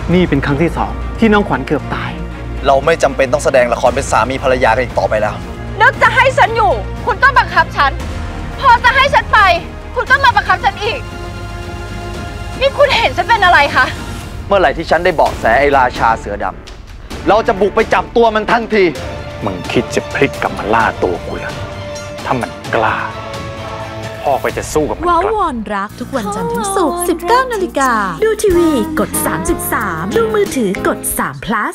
นี่เป็นครั้งที่2ที่น้องขวัญเกือบตายเราไม่จำเป็นต้องแสดงละครเป็นสามีภรรยากันอีกต่อไปแล้วนึกจะให้ฉันอยู่คุณก็บังคับฉันพอจะให้ฉันไปคุณก็มาบังคับฉันอีกนี่คุณเห็นฉันเป็นอะไรคะเมื่อไหร่ที่ฉันได้เบาะแสไอ้ราชาเสือดำเราจะบุกไปจับตัวมันทันทีมึงคิดจะพลิกกลับมาล่าตัวกูเหรอถ้ามันกล้าพ่อก็จะสู้กับมันว้าววอนรักทุกวันจันทร์ถึงศุกร์ 19 นาฬิกาดูทีวีกด 33 ดูมือถือกด3 plus